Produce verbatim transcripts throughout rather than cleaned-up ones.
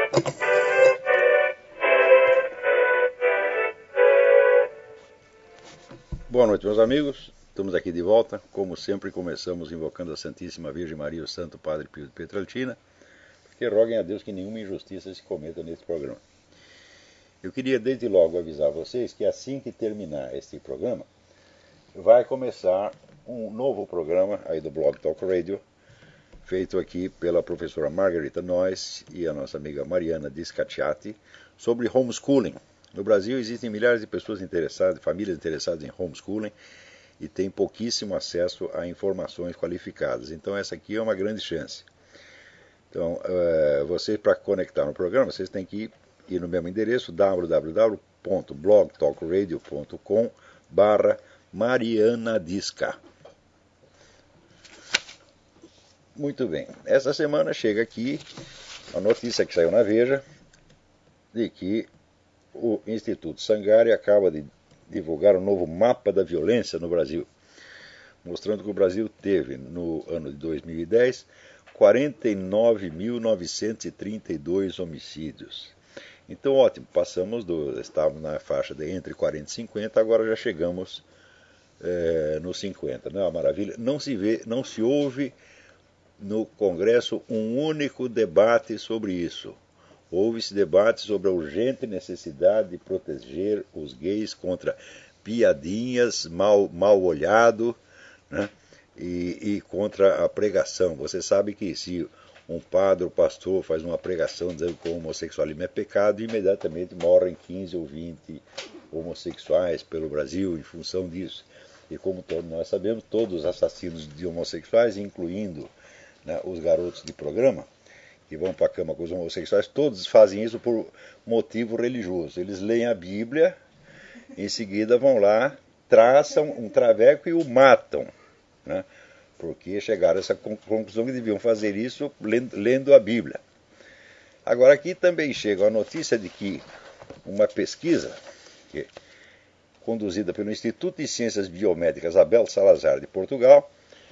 Boa noite, meus amigos. Estamos aqui de volta. Como sempre, começamos invocando a Santíssima Virgem Maria e o Santo Padre Pio de Pietrelcina, porque roguem a Deus que nenhuma injustiça se cometa nesse programa. Eu queria desde logo avisar vocês que assim que terminar este programa, vai começar um novo programa aí do Blog Talk Radio, feito aqui pela professora Margarita Noyes e a nossa amiga Mariana Discacciati, sobre homeschooling. No Brasil existem milhares de pessoas interessadas, famílias interessadas em homeschooling, e tem pouquíssimo acesso a informações qualificadas. Então essa aqui é uma grande chance. Então, uh, vocês, para conectar no programa, vocês têm que ir no mesmo endereço, w w w ponto blog talk radio ponto com barra Mariana Disca. Muito bem. Essa semana chega aqui a notícia que saiu na Veja de que o Instituto Sangari acaba de divulgar um novo mapa da violência no Brasil, mostrando que o Brasil teve, no ano de dois mil e dez, quarenta e nove mil novecentos e trinta e dois homicídios. Então, ótimo, passamos do... estávamos na faixa de entre quarenta e cinquenta, agora já chegamos é, nos cinquenta. Não é uma maravilha? Não se vê, não se ouve no Congresso um único debate sobre isso. Houve-se debate sobre a urgente necessidade de proteger os gays contra piadinhas, mal, mal olhado, né? e, e contra a pregação. Você sabe que se um padre ou pastor faz uma pregação dizendo que o homossexualismo é pecado, imediatamente morrem quinze ou vinte homossexuais pelo Brasil em função disso. E como todos nós sabemos, todos os assassinos de homossexuais, incluindo, né, os garotos de programa, que vão para a cama com os homossexuais, todos fazem isso por motivo religioso. Eles leem a Bíblia, em seguida vão lá, traçam um traveco e o matam, né? Porque chegaram a essa conclusão que deviam fazer isso lendo, lendo a Bíblia. Agora aqui também chega a notícia de que uma pesquisa que, conduzida pelo Instituto de Ciências Biomédicas Abel Salazar de Portugal,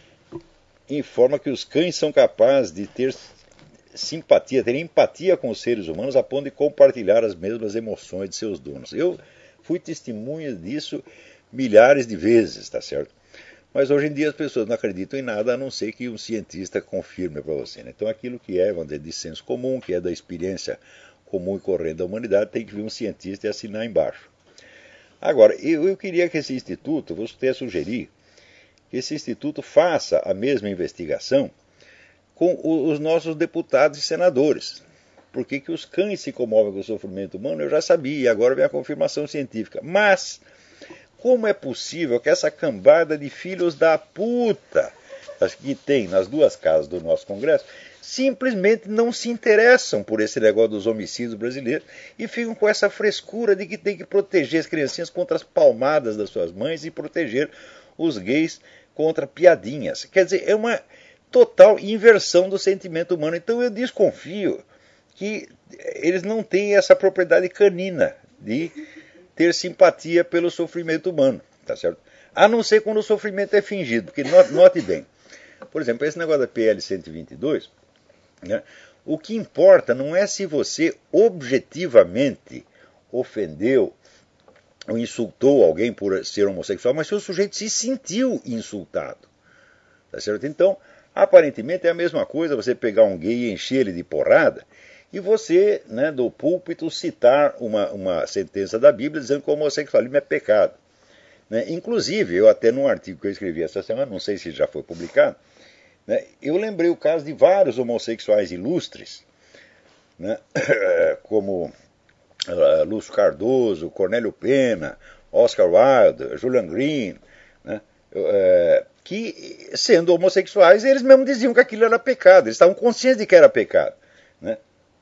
informa que os cães são capazes de ter simpatia, ter empatia com os seres humanos a ponto de compartilhar as mesmas emoções de seus donos. Eu fui testemunha disso milhares de vezes, tá certo? Mas hoje em dia as pessoas não acreditam em nada a não ser que um cientista confirme para você, né? Então aquilo que é, vamos dizer, de senso comum, que é da experiência comum e corrente da humanidade, tem que vir um cientista e assinar embaixo. Agora, eu, eu queria que esse instituto, vou até sugerir, que esse instituto faça a mesma investigação com os nossos deputados e senadores. Por que que os cães se comovem com o sofrimento humano? Eu já sabia, e agora vem a confirmação científica. Mas, como é possível que essa cambada de filhos da puta que tem nas duas casas do nosso Congresso simplesmente não se interessam por esse negócio dos homicídios brasileiros e ficam com essa frescura de que tem que proteger as criancinhas contra as palmadas das suas mães e proteger os gays contra piadinhas? Quer dizer, é uma total inversão do sentimento humano. Então eu desconfio que eles não têm essa propriedade canina de ter simpatia pelo sofrimento humano, tá certo? A não ser quando o sofrimento é fingido, porque note, note bem, por exemplo, esse negócio da P L cento e vinte e dois, né, o que importa não é se você objetivamente ofendeu ou insultou alguém por ser homossexual, mas se o sujeito se sentiu insultado, tá certo? Então, aparentemente é a mesma coisa você pegar um gay e encher ele de porrada e você, né, do púlpito, citar uma, uma sentença da Bíblia dizendo que o homossexualismo é pecado. Né? Inclusive, eu até num artigo que eu escrevi essa semana, não sei se já foi publicado, né, eu lembrei o caso de vários homossexuais ilustres, né, como uh, Lúcio Cardoso, Cornélio Pena, Oscar Wilde, Julian Green, né, uh, que, sendo homossexuais, eles mesmos diziam que aquilo era pecado, eles estavam conscientes de que era pecado. Né?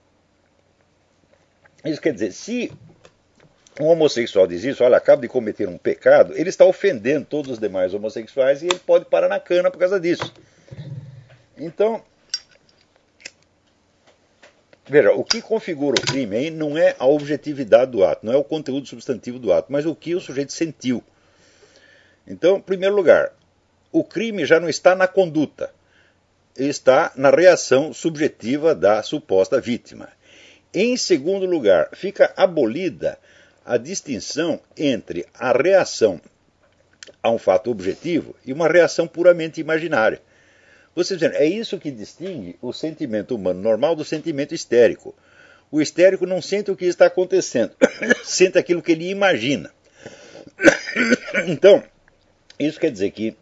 Isso quer dizer, se um homossexual diz isso, olha, acaba de cometer um pecado, ele está ofendendo todos os demais homossexuais e ele pode parar na cana por causa disso. Então, veja, o que configura o crime aí não é a objetividade do ato, não é o conteúdo substantivo do ato, mas o que o sujeito sentiu. Então, em primeiro lugar, o crime já não está na conduta, está na reação subjetiva da suposta vítima. Em segundo lugar, fica abolida a distinção entre a reação a um fato objetivo e uma reação puramente imaginária. Você dizendo, é isso que distingue o sentimento humano normal do sentimento histérico. O histérico não sente o que está acontecendo, sente aquilo que ele imagina. Então, isso quer dizer que,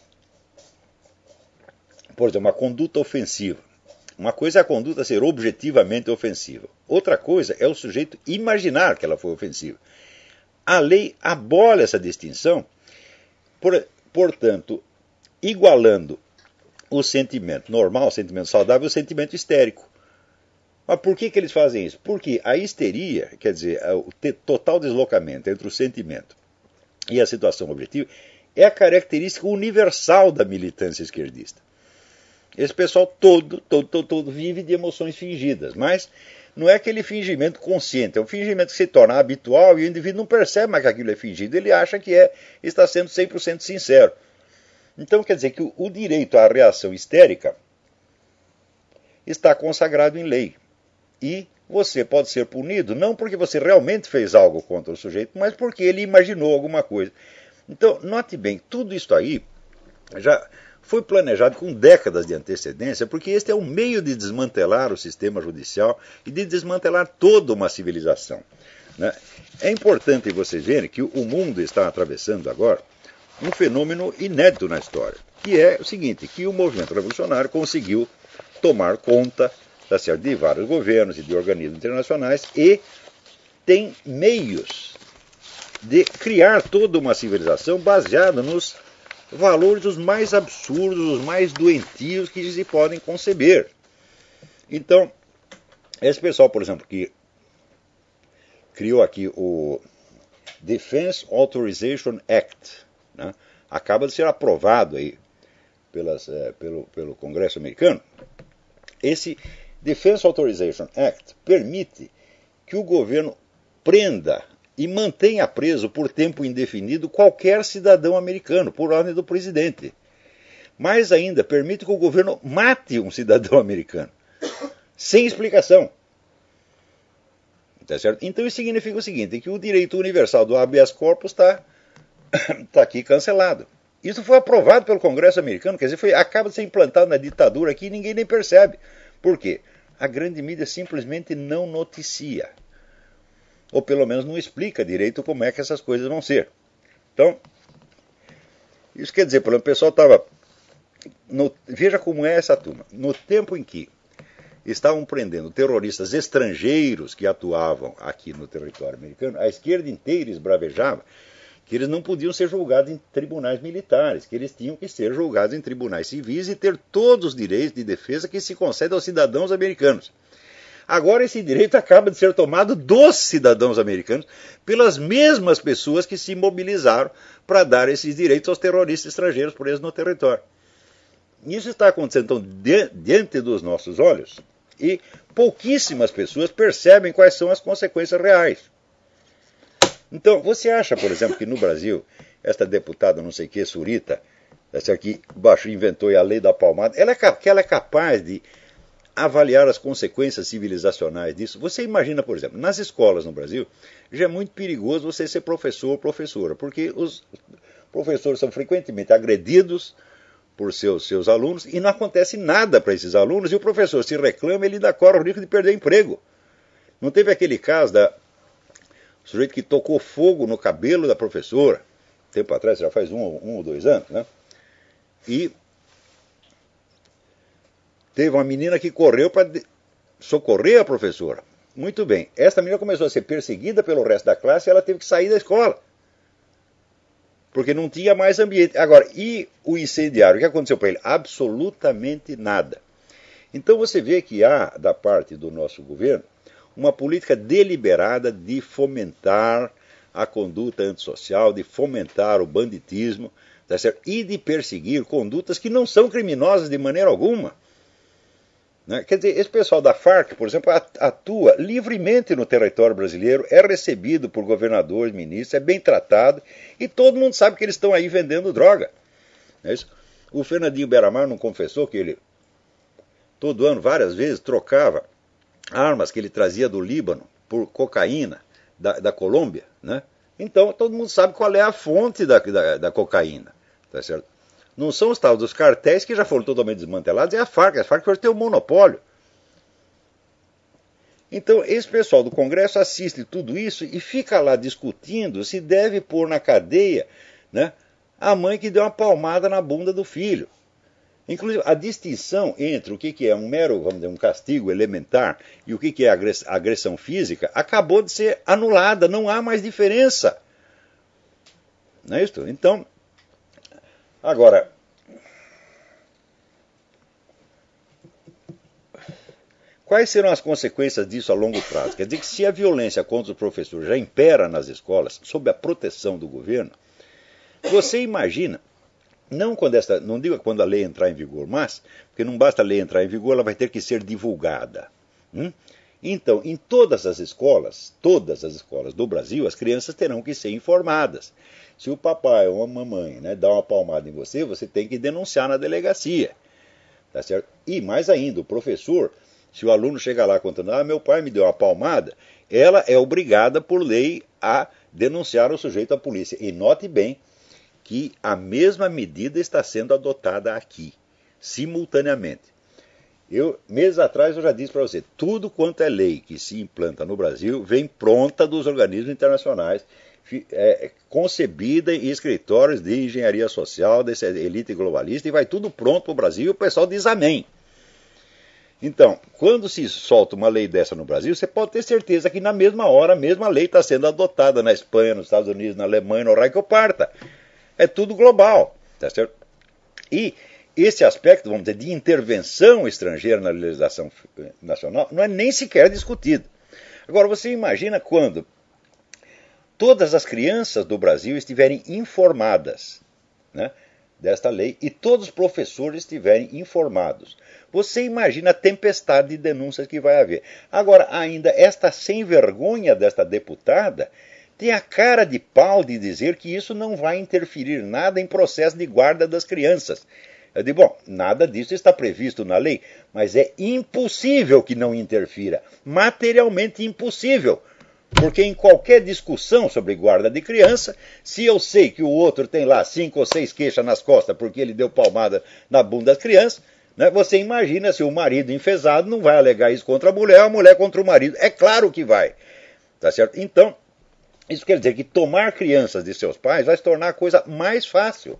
por exemplo, uma conduta ofensiva. Uma coisa é a conduta ser objetivamente ofensiva. Outra coisa é o sujeito imaginar que ela foi ofensiva. A lei abole essa distinção, por, portanto, igualando o sentimento normal, o sentimento saudável, ao sentimento histérico. Mas por que, que eles fazem isso? Porque a histeria, quer dizer, o total deslocamento entre o sentimento e a situação objetiva, é a característica universal da militância esquerdista. Esse pessoal todo, todo, todo, todo vive de emoções fingidas, mas não é aquele fingimento consciente, é um fingimento que se torna habitual e o indivíduo não percebe mais que aquilo é fingido, ele acha que é, está sendo cem por cento sincero. Então quer dizer que o, o direito à reação histérica está consagrado em lei. E você pode ser punido não porque você realmente fez algo contra o sujeito, mas porque ele imaginou alguma coisa. Então, note bem, tudo isso aí já foi planejado com décadas de antecedência, porque este é um meio de desmantelar o sistema judicial e de desmantelar toda uma civilização. Né? É importante vocês verem que o mundo está atravessando agora um fenômeno inédito na história, que é o seguinte, que o movimento revolucionário conseguiu tomar conta de vários governos e de organismos internacionais e tem meios de criar toda uma civilização baseada nos valores os mais absurdos, os mais doentios que se podem conceber. Então, esse pessoal, por exemplo, que criou aqui o Defense Authorization Act, né, acaba de ser aprovado aí pelas, é, pelo, pelo Congresso americano. Esse Defense Authorization Act permite que o governo prenda e mantenha preso por tempo indefinido qualquer cidadão americano, por ordem do presidente. Mais ainda, permite que o governo mate um cidadão americano, sem explicação. Tá certo? Então isso significa o seguinte, que o direito universal do habeas corpus está tá aqui cancelado. Isso foi aprovado pelo Congresso americano, quer dizer, foi, acaba de ser implantado na ditadura aqui e ninguém nem percebe. Por quê? A grande mídia simplesmente não noticia. Ou pelo menos não explica direito como é que essas coisas vão ser. Então, isso quer dizer, por exemplo, o pessoal estava... Veja como é essa turma. No tempo em que estavam prendendo terroristas estrangeiros que atuavam aqui no território americano, a esquerda inteira esbravejava que eles não podiam ser julgados em tribunais militares, que eles tinham que ser julgados em tribunais civis e ter todos os direitos de defesa que se concedem aos cidadãos americanos. Agora esse direito acaba de ser tomado dos cidadãos americanos pelas mesmas pessoas que se mobilizaram para dar esses direitos aos terroristas estrangeiros presos no território. Isso está acontecendo então, de, diante dos nossos olhos e pouquíssimas pessoas percebem quais são as consequências reais. Então, você acha, por exemplo, que no Brasil, esta deputada não sei o que, Surita, essa aqui baixo, inventou a lei da palmada, ela é, que ela é capaz de avaliar as consequências civilizacionais disso? Você imagina, por exemplo, nas escolas no Brasil, já é muito perigoso você ser professor ou professora, porque os professores são frequentemente agredidos por seus, seus alunos e não acontece nada para esses alunos e o professor se reclama e ele ainda corre o risco de perder emprego. Não teve aquele caso da o sujeito que tocou fogo no cabelo da professora, tempo atrás, já faz um, um ou dois anos, né? E teve uma menina que correu para socorrer a professora. Muito bem, essa menina começou a ser perseguida pelo resto da classe e ela teve que sair da escola. Porque não tinha mais ambiente. Agora, e o incendiário? O que aconteceu para ele? Absolutamente nada. Então você vê que há, da parte do nosso governo, uma política deliberada de fomentar a conduta antissocial, de fomentar o banditismo, tá certo? E de perseguir condutas que não são criminosas de maneira alguma. Né? Quer dizer, esse pessoal da Farc, por exemplo, atua livremente no território brasileiro, é recebido por governadores, ministros, é bem tratado, e todo mundo sabe que eles estão aí vendendo droga. Não é isso? O Fernandinho Beiramar não confessou que ele, todo ano, várias vezes, trocava armas que ele trazia do Líbano por cocaína da, da Colômbia, né? Então todo mundo sabe qual é a fonte da, da, da cocaína, tá certo? Não são os tal dos cartéis que já foram totalmente desmantelados, é a Farc. A Farc tem o monopólio. Então, esse pessoal do Congresso assiste tudo isso e fica lá discutindo se deve pôr na cadeia, né, a mãe que deu uma palmada na bunda do filho. Inclusive, a distinção entre o que é um mero, vamos dizer, um castigo elementar e o que é agressão física acabou de ser anulada. Não há mais diferença. Não é isso? Então, agora, quais serão as consequências disso a longo prazo? Quer dizer que se a violência contra os professores já impera nas escolas, sob a proteção do governo, você imagina, não quando esta, não digo quando a lei entrar em vigor, mas, porque não basta a lei entrar em vigor, ela vai ter que ser divulgada. Hum? Então, em todas as escolas, todas as escolas do Brasil, as crianças terão que ser informadas. Se o papai ou a mamãe, né, dá uma palmada em você, você tem que denunciar na delegacia. Tá certo? E mais ainda, o professor, se o aluno chega lá contando, ah, meu pai me deu uma palmada, ela é obrigada por lei a denunciar o sujeito à polícia. E note bem que a mesma medida está sendo adotada aqui, simultaneamente. Eu, meses atrás eu já disse para você, tudo quanto é lei que se implanta no Brasil vem pronta dos organismos internacionais, é, concebida em escritórios de engenharia social, dessa elite globalista, e vai tudo pronto para o Brasil e o pessoal diz amém. Então, quando se solta uma lei dessa no Brasil, você pode ter certeza que na mesma hora a mesma lei está sendo adotada na Espanha, nos Estados Unidos, na Alemanha, no raio que eu parta. É tudo global, tá certo? E esse aspecto, vamos dizer, de intervenção estrangeira na legislação nacional não é nem sequer discutido. Agora, você imagina quando todas as crianças do Brasil estiverem informadas, né, desta lei e todos os professores estiverem informados. Você imagina a tempestade de denúncias que vai haver. Agora, ainda esta sem vergonha desta deputada tem a cara de pau de dizer que isso não vai interferir nada em processo de guarda das crianças. Eu digo, bom, nada disso está previsto na lei, mas é impossível que não interfira. Materialmente impossível. Porque em qualquer discussão sobre guarda de criança, se eu sei que o outro tem lá cinco ou seis queixas nas costas porque ele deu palmada na bunda das crianças, né, você imagina se o marido enfesado não vai alegar isso contra a mulher, a mulher contra o marido. É claro que vai. Tá certo? Então, isso quer dizer que tomar crianças de seus pais vai se tornar a coisa mais fácil.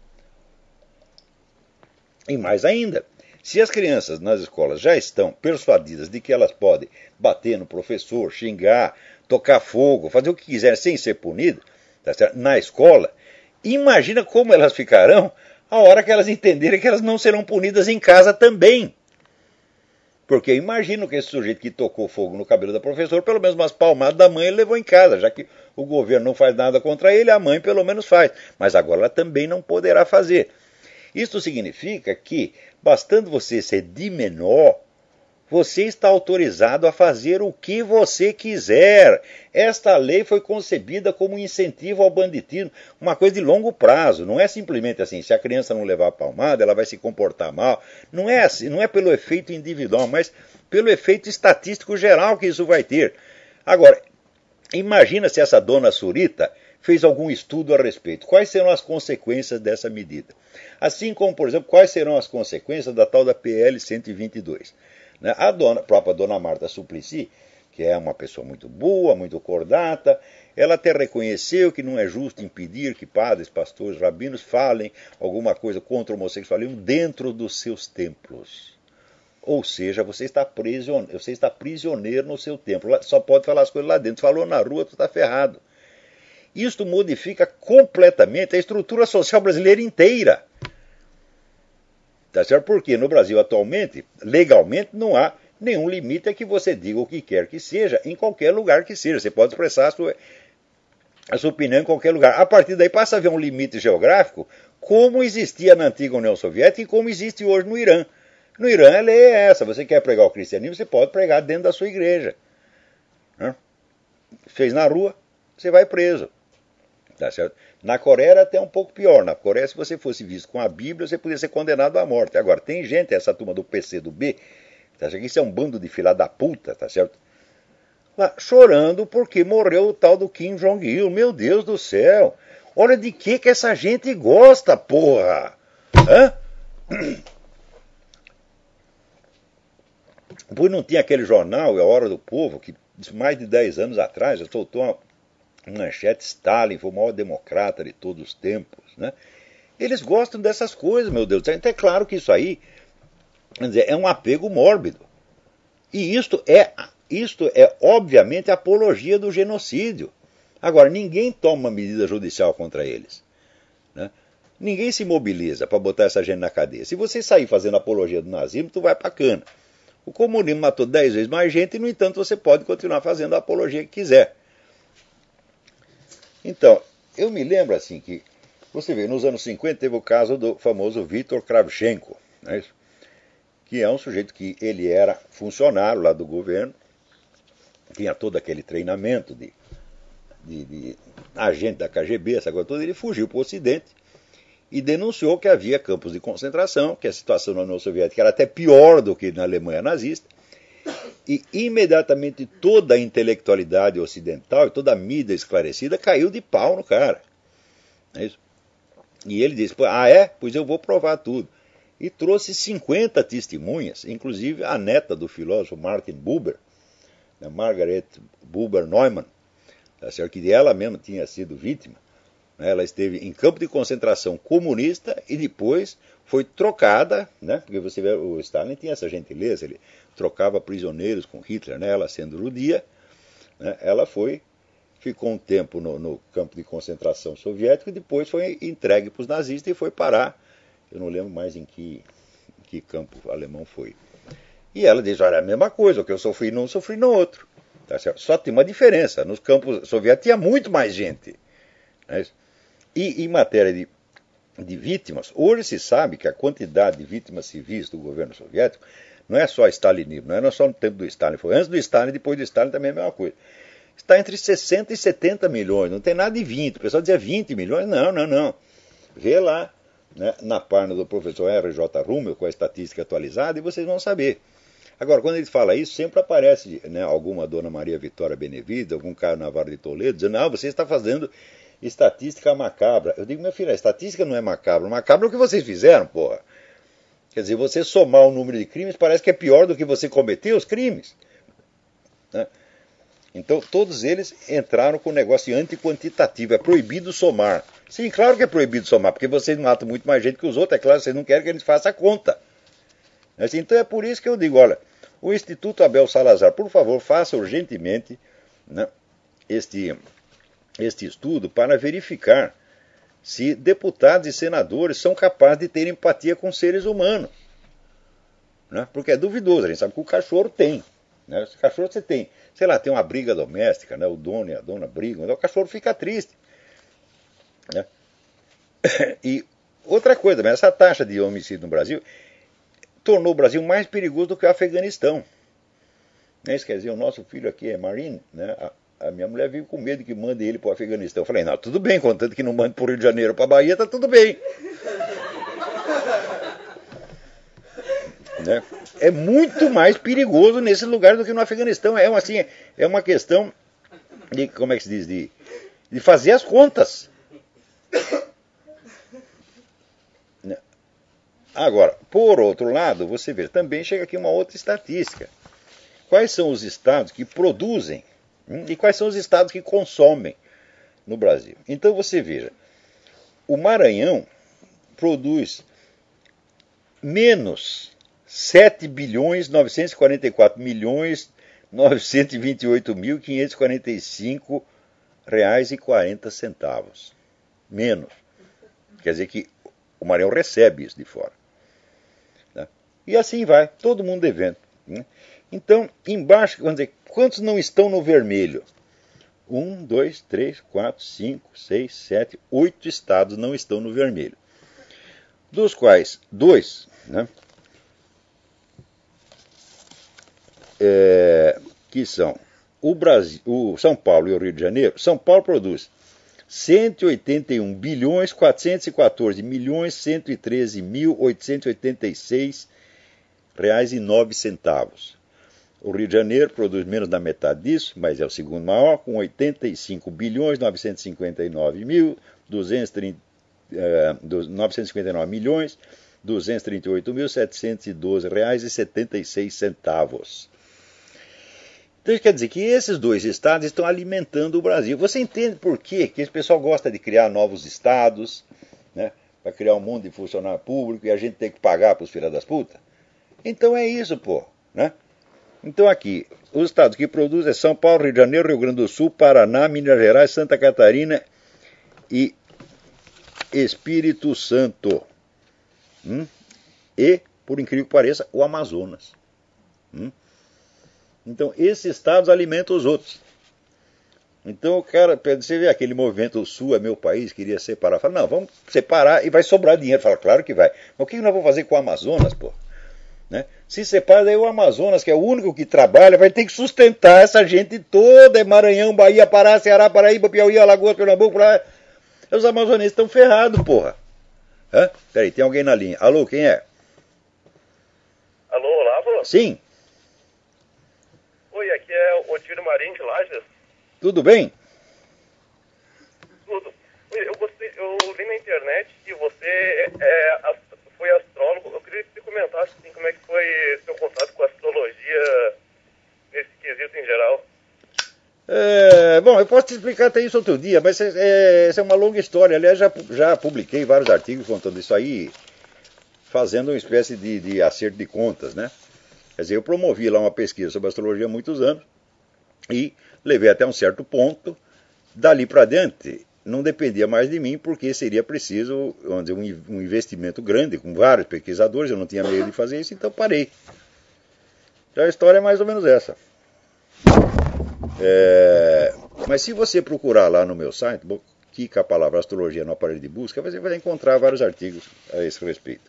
E mais ainda, se as crianças nas escolas já estão persuadidas de que elas podem bater no professor, xingar, tocar fogo, fazer o que quiserem sem ser punidas, tá certo? Na escola, imagina como elas ficarão a hora que elas entenderem que elas não serão punidas em casa também. Porque imagino que esse sujeito que tocou fogo no cabelo da professora, pelo menos umas palmadas da mãe ele levou em casa, já que o governo não faz nada contra ele, a mãe pelo menos faz. Mas agora ela também não poderá fazer. Isso significa que, bastando você ser de menor, você está autorizado a fazer o que você quiser. Esta lei foi concebida como um incentivo ao banditismo, uma coisa de longo prazo. Não é simplesmente assim, se a criança não levar a palmada, ela vai se comportar mal. Não é assim, não é pelo efeito individual, mas pelo efeito estatístico geral que isso vai ter. Agora, imagina se essa dona Surita fez algum estudo a respeito. Quais serão as consequências dessa medida? Assim como, por exemplo, quais serão as consequências da tal da P L cento e vinte e dois? A dona, a própria dona Marta Suplicy, que é uma pessoa muito boa, muito cordata, ela até reconheceu que não é justo impedir que padres, pastores, rabinos falem alguma coisa contra o homossexualismo dentro dos seus templos. Ou seja, você está, prisioneiro, você está prisioneiro no seu templo, só pode falar as coisas lá dentro. Falou na rua, tu está ferrado. Isto modifica completamente a estrutura social brasileira inteira. Tá certo? Porque no Brasil atualmente, legalmente, não há nenhum limite a que você diga o que quer que seja, em qualquer lugar que seja. Você pode expressar a sua, a sua opinião em qualquer lugar. A partir daí passa a haver um limite geográfico, como existia na antiga União Soviética e como existe hoje no Irã. No Irã a lei é essa, você quer pregar o cristianismo, você pode pregar dentro da sua igreja. Fez na rua, você vai preso. Tá certo? Na Coreia era até um pouco pior. Na Coreia, se você fosse visto com a Bíblia, você podia ser condenado à morte. Agora, tem gente, essa turma do P C do B, Tá certo? Isso é um bando de filha da puta, tá certo? Lá, chorando porque morreu o tal do Kim Jong-il. Meu Deus do céu! Olha de que que essa gente gosta, porra! Hã? Pois não tinha aquele jornal, A Hora do Povo, que mais de dez anos atrás já soltou uma manchete: Stalin foi o maior democrata de todos os tempos, né? Eles gostam dessas coisas, meu Deus do céu. Então é claro que isso aí, quer dizer, é um apego mórbido. E isto é, isto é obviamente apologia do genocídio. Agora, ninguém toma medida judicial contra eles, né? Ninguém se mobiliza para botar essa gente na cadeia. Se você sair fazendo apologia do nazismo, tu vai pra cana. O comunismo matou dez vezes mais gente e, no entanto, você pode continuar fazendo a apologia que quiser. Então, eu me lembro assim que, você vê, nos anos cinquenta teve o caso do famoso Viktor Kravchenko, não é isso? Que é um sujeito que ele era funcionário lá do governo, tinha todo aquele treinamento de, de, de agente da K G B, essa coisa toda. Ele fugiu para o Ocidente e denunciou que havia campos de concentração, que a situação na União Soviética era até pior do que na Alemanha nazista, e imediatamente toda a intelectualidade ocidental e toda a mídia esclarecida caiu de pau no cara. É isso? E ele disse: ah é? Pois eu vou provar tudo. E trouxe cinquenta testemunhas, inclusive a neta do filósofo Martin Buber, né, Margaret Buber Neumann, tá certo? Que ela mesma tinha sido vítima. Ela esteve em campo de concentração comunista e depois foi trocada, né? Porque você vê, o Stalin tinha essa gentileza, ele trocava prisioneiros com Hitler, né? Ela sendo judia, né? Ela foi, ficou um tempo no, no campo de concentração soviético e depois foi entregue para os nazistas e foi parar, eu não lembro mais em que, em que campo alemão foi. E ela diz: olha, é a mesma coisa, o que eu sofri num, sofri no outro. Tá certo? Só tem uma diferença, nos campos soviéticos tinha muito mais gente. Né? E em matéria de, de vítimas, hoje se sabe que a quantidade de vítimas civis do governo soviético não é só stalinismo, não é só no tempo do Stalin, foi antes do Stalin, depois do Stalin também é a mesma coisa. Está entre sessenta e setenta milhões, não tem nada de vinte. O pessoal dizia vinte milhões, não, não, não. Vê lá, né, na página do professor R J Rummel, com a estatística atualizada, e vocês vão saber. Agora, quando ele fala isso, sempre aparece, né, alguma dona Maria Vitória Benevides, algum Caio Navarro de Toledo, dizendo: não, você está fazendo estatística macabra. Eu digo: meu filho, a estatística não é macabra. Macabra é o que vocês fizeram, porra. Quer dizer, você somar o número de crimes parece que é pior do que você cometer os crimes. Né? Então, todos eles entraram com o negócio antiquantitativo. É proibido somar. Sim, claro que é proibido somar, porque vocês matam muito mais gente que os outros. É claro, vocês não querem que eles façam a conta. Então é por isso que eu digo: olha, o Instituto Abel Salazar, por favor, faça urgentemente, né, este, este estudo para verificar se deputados e senadores são capazes de ter empatia com seres humanos. Né? Porque é duvidoso, a gente sabe que o cachorro tem. Né? O cachorro você tem, sei lá, tem uma briga doméstica, né? O dono e a dona brigam, então o cachorro fica triste. Né? E outra coisa, essa taxa de homicídio no Brasil tornou o Brasil mais perigoso do que o Afeganistão. Isso quer dizer, o nosso filho aqui é Marine, né? A, a minha mulher vive com medo que mande ele para o Afeganistão. Eu falei: não, tudo bem, contanto que não mande para o Rio de Janeiro, para a Bahia, tá tudo bem. Né? É muito mais perigoso nesse lugar do que no Afeganistão. É uma, assim, é uma questão de, como é que se diz, de, de fazer as contas. Agora, por outro lado, você vê, também chega aqui uma outra estatística. Quais são os estados que produzem, hum, e quais são os estados que consomem no Brasil? Então você veja, o Maranhão produz menos sete bilhões novecentos e quarenta e quatro milhões novecentos e vinte e oito mil quinhentos e quarenta e cinco reais e quarenta centavos. Menos. Quer dizer que o Maranhão recebe isso de fora. Né? E assim vai, todo mundo devendo. Né? Então, embaixo, vamos dizer, quantos não estão no vermelho? Um, dois, três, quatro, cinco, seis, sete, oito estados não estão no vermelho. Dos quais dois, né, é, que são o, Brasil, o São Paulo e o Rio de Janeiro. São Paulo produz cento e oitenta e um bilhões quatrocentos e quatorze milhões cento e treze mil oitocentos e oitenta e seis reais e nove centavos. O Rio de Janeiro produz menos da metade disso, mas é o segundo maior, com oitenta e cinco bilhões novecentos e cinquenta e nove mil duzentos e trinta, uh, novecentos e cinquenta e nove milhões duzentos e trinta e oito mil setecentos e doze reais e setenta e seis centavos. Então, quer dizer que esses dois estados estão alimentando o Brasil. Você entende por quê que esse pessoal gosta de criar novos estados, né, para criar um mundo de funcionário público e a gente tem que pagar para os filhos das putas? Então é isso, pô, né? Então aqui, os estados que produzem é São Paulo, Rio de Janeiro, Rio Grande do Sul, Paraná, Minas Gerais, Santa Catarina e Espírito Santo. Hum? E, por incrível que pareça, o Amazonas. Hum? Então, esses estados alimentam os outros. Então, o cara, você vê aquele movimento, o Sul é meu país, queria separar. Fala, não, vamos separar e vai sobrar dinheiro. Fala, claro que vai. Mas o que nós vamos fazer com o Amazonas, pô? Né? Se separa, daí o Amazonas, que é o único que trabalha, vai ter que sustentar essa gente toda. É Maranhão, Bahia, Pará, Ceará, Paraíba, Piauí, Alagoas, Pernambuco. Pra... Os amazonenses estão ferrados, porra. Hã? Peraí, tem alguém na linha. Alô, quem é? Alô, Olavo? Sim. Oi, aqui é o Otílio Marinho de Lages. Tudo bem? Tudo. Oi, eu, gostei, eu vi na internet que você é, é, foi astrólogo. Eu queria que você comentasse assim, como é que foi seu contato com a astrologia nesse quesito em geral. É, bom, eu posso te explicar até isso outro dia, mas é, essa é uma longa história. Aliás, já, já publiquei vários artigos contando isso aí, fazendo uma espécie de, de acerto de contas, né? Quer dizer, eu promovi lá uma pesquisa sobre astrologia há muitos anos e levei até um certo ponto. Dali para diante, não dependia mais de mim, porque seria preciso, vamos dizer, um, um investimento grande, com vários pesquisadores, eu não tinha meio de fazer isso, então parei. Já a história é mais ou menos essa. É, mas se você procurar lá no meu site, clica a palavra astrologia no aparelho de busca, você vai encontrar vários artigos a esse respeito.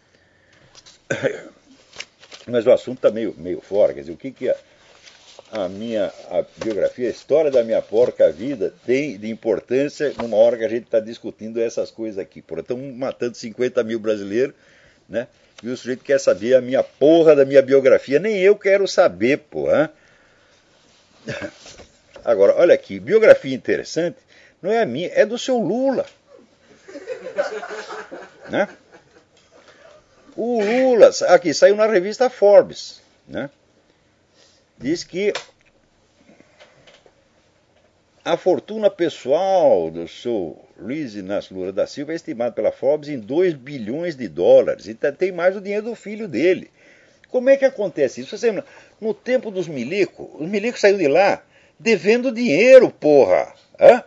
Mas o assunto está meio, meio fora, quer dizer, o que, que a, a minha a biografia, a história da minha porca vida tem de importância numa hora que a gente está discutindo essas coisas aqui. Porra, estão matando cinquenta mil brasileiros, né? E o sujeito quer saber a minha porra da minha biografia. Nem eu quero saber, porra. Agora, olha aqui, biografia interessante não é a minha, é do seu Lula. Né? O Lula, aqui, saiu na revista Forbes, né? Diz que a fortuna pessoal do seu Luiz Inácio Lula da Silva é estimada pela Forbes em dois bilhões de dólares. E tem mais o dinheiro do filho dele. Como é que acontece isso? Você, no tempo dos milicos, os milicos saíram de lá devendo dinheiro, porra. Hã?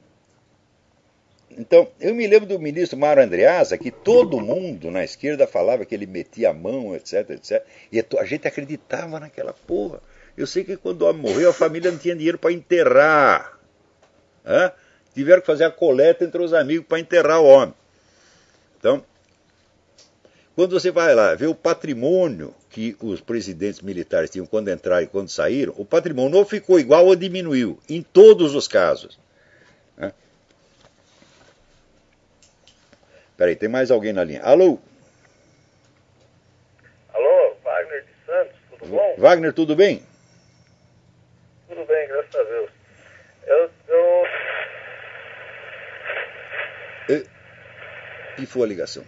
Então, eu me lembro do ministro Mário Andreasa, que todo mundo na esquerda falava que ele metia a mão, etc, etc. E a gente acreditava naquela porra. Eu sei que quando o homem morreu, a família não tinha dinheiro para enterrar. Hã? Tiveram que fazer a coleta entre os amigos para enterrar o homem. Então, quando você vai lá ver o patrimônio que os presidentes militares tinham quando entraram e quando saíram, o patrimônio ou ficou igual ou diminuiu, em todos os casos. Hã? Peraí, tem mais alguém na linha. Alô? Alô, Wagner de Santos, tudo bom? Wagner, tudo bem? Tudo bem, graças a Deus. Eu... eu... E, e foi a ligação.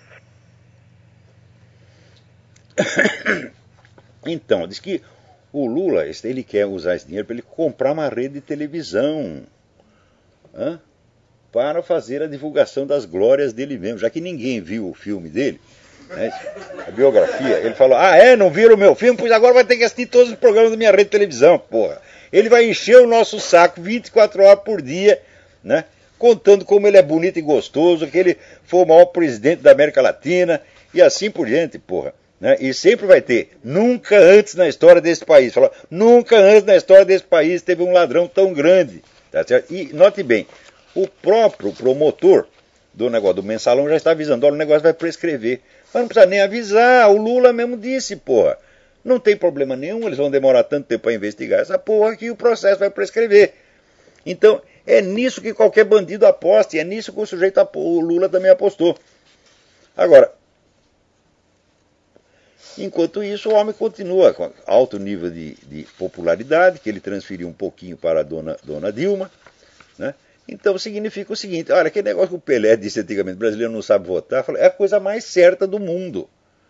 Então, diz que o Lula, ele quer usar esse dinheiro para ele comprar uma rede de televisão. Hã? Para fazer a divulgação das glórias dele mesmo, já que ninguém viu o filme dele, né, a biografia. Ele falou, ah é, não viram o meu filme? Pois agora vai ter que assistir todos os programas da minha rede de televisão, porra. Ele vai encher o nosso saco vinte e quatro horas por dia, né, contando como ele é bonito e gostoso, que ele foi o maior presidente da América Latina, e assim por diante, porra. Né, e sempre vai ter, nunca antes na história desse país, falou, nunca antes na história desse país teve um ladrão tão grande. Tá certo? E note bem, o próprio promotor do negócio do mensalão já está avisando, olha, o negócio vai prescrever. Mas não precisa nem avisar, o Lula mesmo disse, porra. Não tem problema nenhum, eles vão demorar tanto tempo para investigar essa porra que o processo vai prescrever. Então, é nisso que qualquer bandido aposta, e é nisso que o sujeito, o Lula também apostou. Agora, Enquanto isso, o homem continua com alto nível de, de popularidade, que ele transferiu um pouquinho para a dona, dona Dilma, né? Então significa o seguinte, olha, aquele negócio que o Pelé disse antigamente, o brasileiro não sabe votar, é a coisa mais certa do mundo.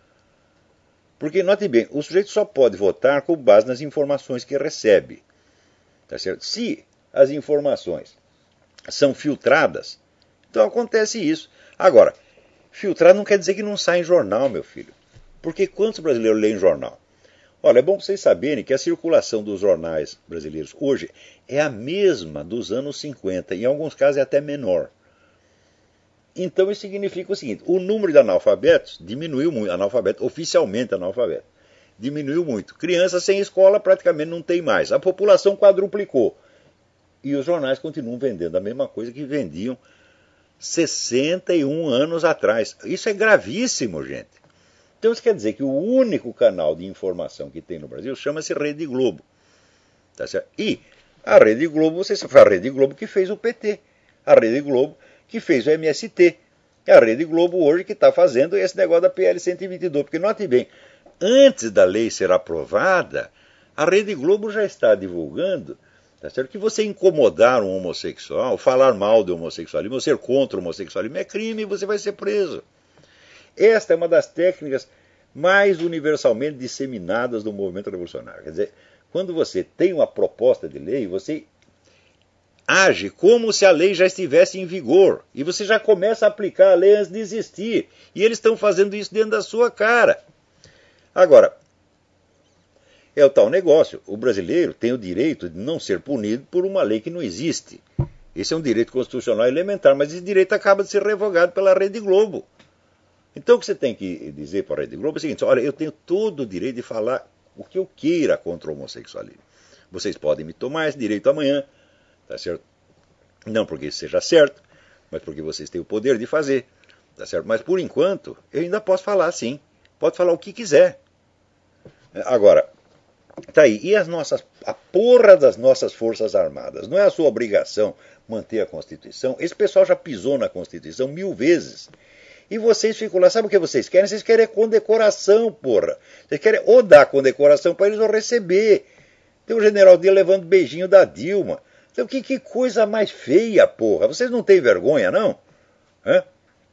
Porque, note bem, o sujeito só pode votar com base nas informações que recebe. Tá certo? Se as informações são filtradas, então acontece isso. Agora, filtrar não quer dizer que não sai em jornal, meu filho. Porque quantos brasileiros leem jornal? Olha, é bom vocês saberem que a circulação dos jornais brasileiros hoje é a mesma dos anos cinquenta, em alguns casos é até menor. Então isso significa o seguinte, o número de analfabetos diminuiu muito, analfabeto, oficialmente analfabeto, diminuiu muito. Crianças sem escola praticamente não tem mais. A população quadruplicou. E os jornais continuam vendendo a mesma coisa que vendiam sessenta e um anos atrás. Isso é gravíssimo, gente. Então isso quer dizer que o único canal de informação que tem no Brasil chama-se Rede Globo. Tá certo? E a Rede Globo, você sabe, foi a Rede Globo que fez o P T. A Rede Globo que fez o M S T. É a Rede Globo hoje que está fazendo esse negócio da P L cento e vinte e dois. Porque note bem, antes da lei ser aprovada, a Rede Globo já está divulgando, tá certo, que você incomodar um homossexual, falar mal do homossexualismo, ser contra o homossexualismo é crime e você vai ser preso. Esta é uma das técnicas mais universalmente disseminadas do movimento revolucionário. Quer dizer, quando você tem uma proposta de lei, você age como se a lei já estivesse em vigor. E você já começa a aplicar a lei antes de existir. E eles estão fazendo isso dentro da sua cara. Agora, é o tal negócio. O brasileiro tem o direito de não ser punido por uma lei que não existe. Esse é um direito constitucional elementar, mas esse direito acaba de ser revogado pela Rede Globo. Então o que você tem que dizer para a Rede Globo é o seguinte, olha, eu tenho todo o direito de falar o que eu queira contra o homossexualismo. Vocês podem me tomar esse direito amanhã, tá certo? Não porque isso seja certo, mas porque vocês têm o poder de fazer, tá certo? Mas por enquanto, eu ainda posso falar sim, pode falar o que quiser. Agora, tá aí, e as nossas, a porra das nossas Forças Armadas? Não é a sua obrigação manter a Constituição? Esse pessoal já pisou na Constituição mil vezes. E vocês ficam lá, sabe o que vocês querem? Vocês querem condecoração, porra. Vocês querem ou dar condecoração para eles ou receber. Tem o general dele levando beijinho da Dilma. Então, que, que coisa mais feia, porra. Vocês não têm vergonha, não? Hã?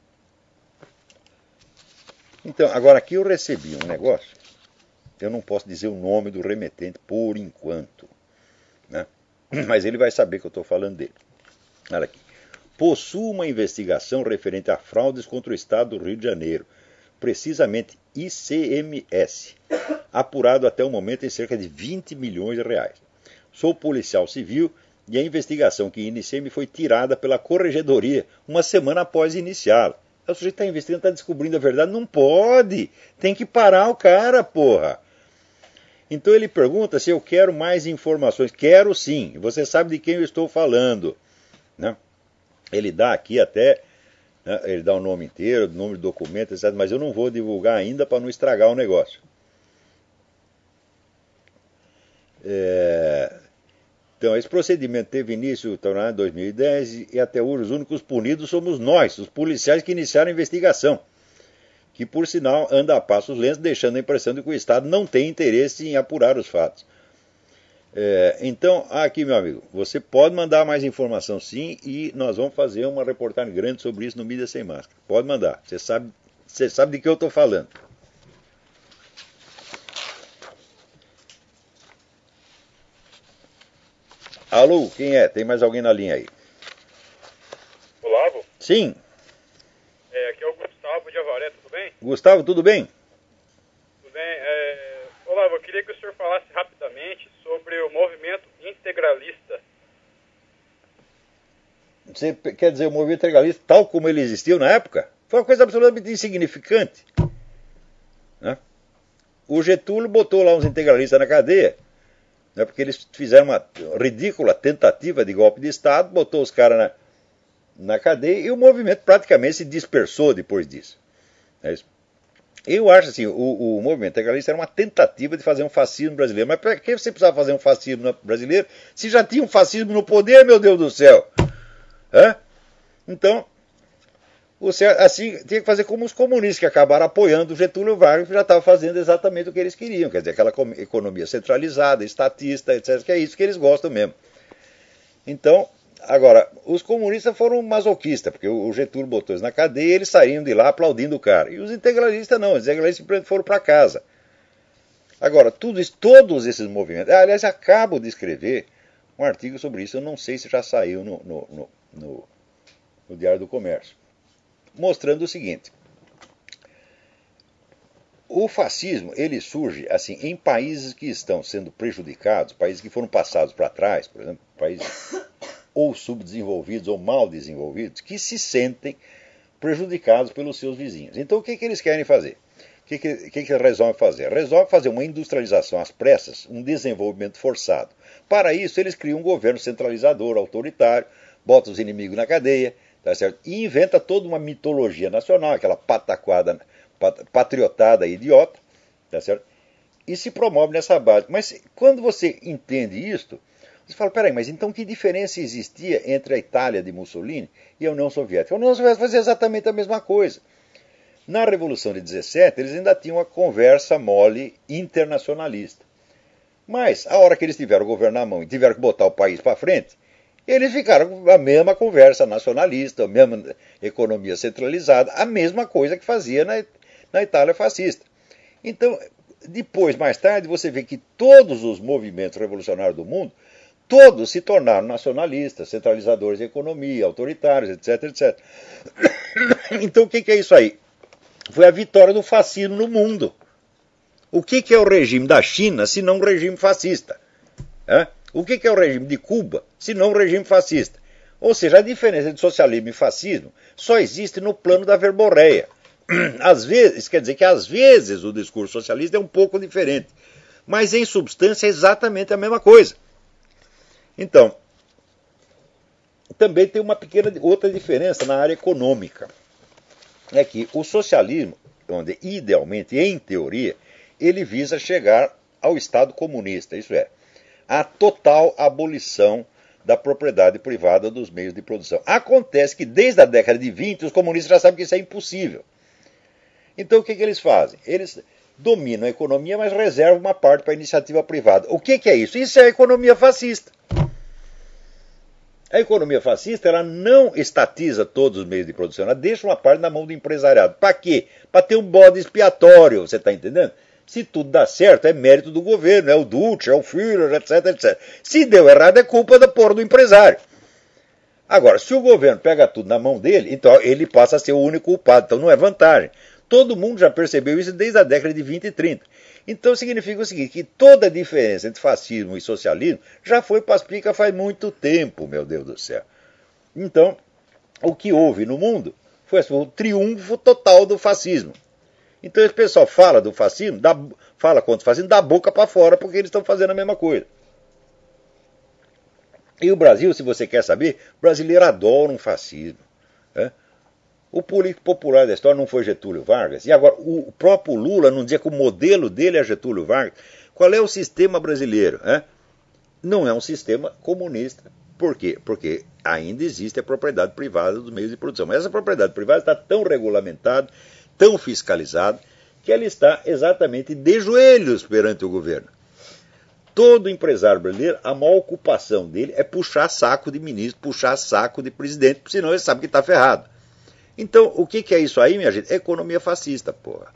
Então, agora aqui eu recebi um negócio. Eu não posso dizer o nome do remetente por enquanto, né? Mas ele vai saber que eu estou falando dele. Olha aqui. Possui uma investigação referente a fraudes contra o Estado do Rio de Janeiro, precisamente I C M S, apurado até o momento em cerca de vinte milhões de reais. Sou policial civil e a investigação que iniciei me foi tirada pela corregedoria uma semana após iniciá-la. O sujeito está investigando, está descobrindo a verdade. Não pode! Tem que parar o cara, porra! Então ele pergunta se eu quero mais informações. Quero sim. Você sabe de quem eu estou falando, né? Ele dá aqui até, né, ele dá o nome inteiro, o nome do documento, etcétera, mas eu não vou divulgar ainda para não estragar o negócio. É, então, esse procedimento teve início em dois mil e dez e até hoje os únicos punidos somos nós, os policiais que iniciaram a investigação, que por sinal anda a passos lentos, deixando a impressão de que o Estado não tem interesse em apurar os fatos. É, então, aqui, meu amigo, você pode mandar mais informação sim, e nós vamos fazer uma reportagem grande sobre isso no Mídia Sem Máscara. Pode mandar, você sabe, você sabe de que eu estou falando. Alô, quem é? Tem mais alguém na linha aí? Olavo? Sim. É, aqui é o Gustavo de Avaré, tudo bem? Gustavo, tudo bem? Tudo bem. É, Olavo, eu queria que o senhor falasse rapidamente sobre o movimento integralista. Você quer dizer o movimento integralista tal como ele existiu na época? Foi uma coisa absolutamente insignificante, né? O Getúlio botou lá uns integralistas na cadeia, né, porque eles fizeram uma ridícula tentativa de golpe de Estado, botou os caras na, na cadeia e o movimento praticamente se dispersou depois disso. É isso. Eu acho assim, o, o movimento integralista era uma tentativa de fazer um fascismo brasileiro. Mas para que você precisava fazer um fascismo brasileiro se já tinha um fascismo no poder, meu Deus do céu? Hã? Então, Você, assim, tinha que fazer como os comunistas que acabaram apoiando o Getúlio Vargas, que já estava fazendo exatamente o que eles queriam, quer dizer, aquela economia centralizada, estatista, etcétera, que é isso que eles gostam mesmo. Então, agora, os comunistas foram masoquistas, porque o Getúlio botou eles na cadeia e eles saíram de lá aplaudindo o cara. E os integralistas não, os integralistas simplesmente foram para casa. Agora, tudo isso, todos esses movimentos... Aliás, acabo de escrever um artigo sobre isso, eu não sei se já saiu no, no, no, no, no Diário do Comércio, mostrando o seguinte: o fascismo, ele surge assim em países que estão sendo prejudicados, países que foram passados para trás, por exemplo, países ou subdesenvolvidos ou mal desenvolvidos, que se sentem prejudicados pelos seus vizinhos. Então o que, que eles querem fazer? O que, que, que, que resolvem fazer? Resolvem fazer uma industrialização às pressas, um desenvolvimento forçado. Para isso, eles criam um governo centralizador, autoritário, botam os inimigos na cadeia, tá certo? E inventa toda uma mitologia nacional, aquela pataquada, pat, patriotada idiota, tá certo? E se promove nessa base. Mas quando você entende isto, você fala, peraí, mas então que diferença existia entre a Itália de Mussolini e a União Soviética? A União Soviética fazia exatamente a mesma coisa. Na Revolução de dezessete, eles ainda tinham uma conversa mole internacionalista. Mas, a hora que eles tiveram o governo na mão e tiveram que botar o país para frente, eles ficaram com a mesma conversa nacionalista, a mesma economia centralizada, a mesma coisa que fazia na, na Itália fascista. Então, depois, mais tarde, você vê que todos os movimentos revolucionários do mundo, todos se tornaram nacionalistas, centralizadores de economia, autoritários, etc, etcétera. Então, o que é isso aí? Foi a vitória do fascismo no mundo. O que é o regime da China, se não um regime fascista? É? O que é o regime de Cuba, se não um regime fascista? Ou seja, a diferença entre socialismo e fascismo só existe no plano da verborreia. Às vezes, quer dizer que às vezes o discurso socialista é um pouco diferente, mas em substância é exatamente a mesma coisa. Então, também tem uma pequena outra diferença na área econômica. É que o socialismo, onde idealmente, em teoria, ele visa chegar ao Estado comunista, isso é, a total abolição da propriedade privada dos meios de produção. Acontece que desde a década de vinte os comunistas já sabem que isso é impossível. Então o que, que eles fazem? Eles dominam a economia, mas reservam uma parte para a iniciativa privada. O que, que é isso? Isso é a economia fascista. A economia fascista, ela não estatiza todos os meios de produção, ela deixa uma parte na mão do empresariado. Para quê? Para ter um bode expiatório, você está entendendo? Se tudo dá certo, é mérito do governo, é o Duce, é o Führer, etc, etcétera. Se deu errado, é culpa da porra do empresário. Agora, se o governo pega tudo na mão dele, então ele passa a ser o único culpado, então não é vantagem. Todo mundo já percebeu isso desde a década de vinte e trinta. Então significa o seguinte, que toda a diferença entre fascismo e socialismo já foi para as picas faz muito tempo, meu Deus do céu. Então, o que houve no mundo foi o triunfo total do fascismo. Então esse pessoal fala do fascismo, dá, fala contra o fascismo, dá a boca para fora, porque eles estão fazendo a mesma coisa. E o Brasil, se você quer saber, o brasileiro adora um fascismo. Né? O político popular da história não foi Getúlio Vargas. E agora, o próprio Lula não dizia que o modelo dele é Getúlio Vargas. Qual é o sistema brasileiro? Né? Não é um sistema comunista. Por quê? Porque ainda existe a propriedade privada dos meios de produção. Mas essa propriedade privada está tão regulamentada, tão fiscalizada, que ela está exatamente de joelhos perante o governo. Todo empresário brasileiro, a maior ocupação dele é puxar saco de ministro, puxar saco de presidente, porque senão ele sabe que está ferrado. Então, o que, que é isso aí, minha gente? É economia fascista, porra.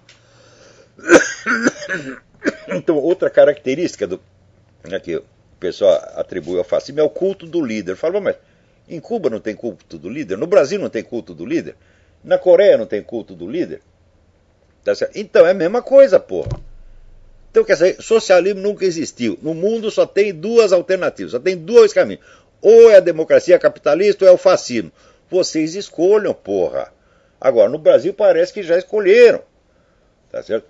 Então, outra característica do, né, que o pessoal atribui ao fascismo é o culto do líder. Fala, mas em Cuba não tem culto do líder? No Brasil não tem culto do líder? Na Coreia não tem culto do líder? Tá certo? Então, é a mesma coisa, porra. Então, quer dizer, socialismo nunca existiu. No mundo só tem duas alternativas, só tem dois caminhos. Ou é a democracia capitalista ou é o fascismo. Vocês escolham, porra. Agora, no Brasil parece que já escolheram. Tá certo?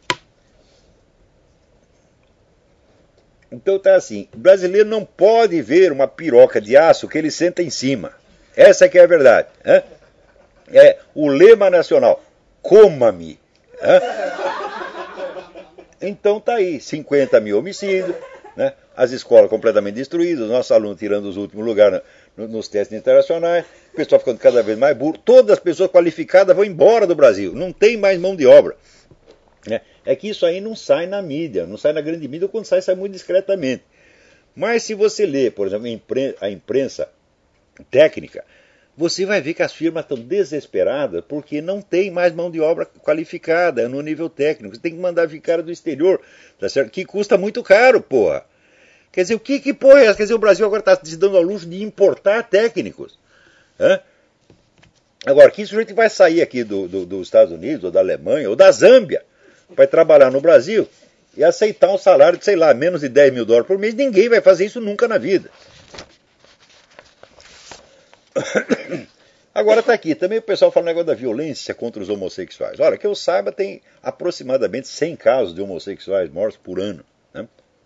Então tá assim, o brasileiro não pode ver uma piroca de aço que ele senta em cima. Essa que é a verdade. Hein? É o lema nacional, coma-me. Hein? Então tá aí, cinquenta mil homicídios, né? As escolas completamente destruídas, os nossos alunos tirando os últimos lugares no, nos testes internacionais, o pessoal ficando cada vez mais burro, todas as pessoas qualificadas vão embora do Brasil, não tem mais mão de obra. Né? É que isso aí não sai na mídia, não sai na grande mídia, ou quando sai, sai muito discretamente. Mas se você lê, por exemplo, a imprensa técnica, você vai ver que as firmas estão desesperadas porque não tem mais mão de obra qualificada no nível técnico. Você tem que mandar vir cara do exterior, tá certo? Que custa muito caro, porra. Quer dizer, o que que porra é essa? Quer dizer, o Brasil agora está se dando ao luxo de importar técnicos. Hã? Agora, que sujeito vai sair aqui do, do, dos Estados Unidos, ou da Alemanha, ou da Zâmbia, para trabalhar no Brasil e aceitar um salário de, sei lá, menos de dez mil dólares por mês? Ninguém vai fazer isso nunca na vida. Agora está aqui, também o pessoal fala o negócio da violência contra os homossexuais. Olha, que eu saiba, tem aproximadamente cem casos de homossexuais mortos por ano. Né?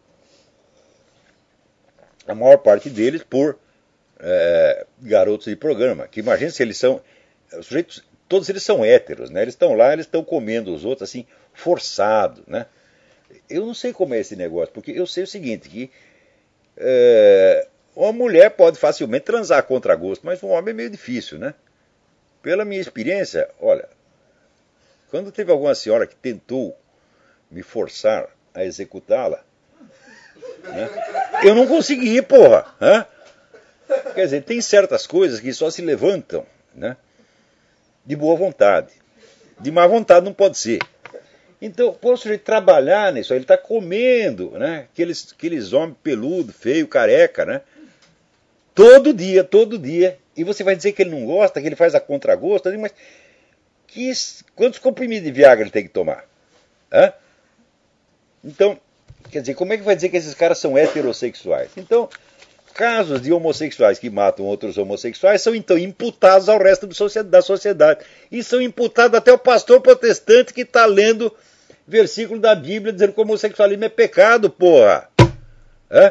A maior parte deles por é, garotos de programa. Que imagina se eles são... Os sujeitos, todos eles são héteros, né? Eles estão lá, eles estão comendo os outros assim, forçado, né? Eu não sei como é esse negócio, porque eu sei o seguinte, que... É, uma mulher pode facilmente transar contra gosto, mas um homem é meio difícil, né? Pela minha experiência, olha, quando teve alguma senhora que tentou me forçar a executá-la, né, eu não consegui, porra. Né? Quer dizer, tem certas coisas que só se levantam, né, de boa vontade. De má vontade não pode ser. Então, pô, o sujeito trabalhar nisso, ele está comendo, né, aqueles, aqueles homens peludos, feio, careca, né? Todo dia, todo dia. E você vai dizer que ele não gosta, que ele faz a contragosto, mas que, quantos comprimidos de Viagra ele tem que tomar? Hã? Então, quer dizer, como é que vai dizer que esses caras são heterossexuais? Então, casos de homossexuais que matam outros homossexuais são então imputados ao resto da sociedade. E são imputados até o pastor protestante que está lendo versículo da Bíblia dizendo que o homossexualismo é pecado, porra. Hã?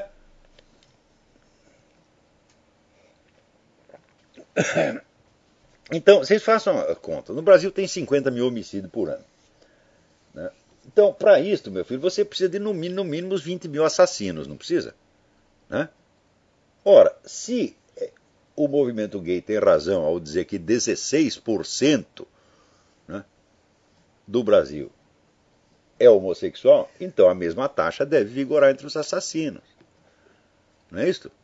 Então, vocês façam a conta. No Brasil tem cinquenta mil homicídios por ano. Né? Então, para isso, meu filho, você precisa de no mínimo, no mínimo uns vinte mil assassinos, não precisa? Né? Ora, se o movimento gay tem razão ao dizer que dezesseis por cento, né, do Brasil é homossexual, então a mesma taxa deve vigorar entre os assassinos. Não é isso?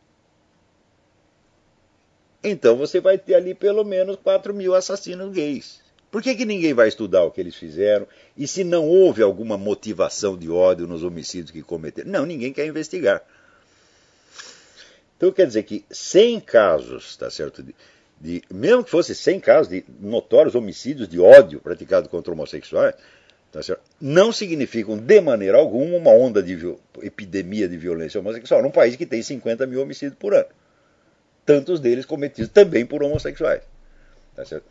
Então você vai ter ali pelo menos quatro mil assassinos gays. Por que que ninguém vai estudar o que eles fizeram? E se não houve alguma motivação de ódio nos homicídios que cometeram? Não, ninguém quer investigar. Então quer dizer que cem casos, tá certo? De, de, mesmo que fosse cem casos de notórios homicídios de ódio praticados contra homossexuais, tá certo? Não significam de maneira alguma uma onda de epidemia de violência homossexual num país que tem cinquenta mil homicídios por ano. Tantos deles cometidos também por homossexuais. Tá certo?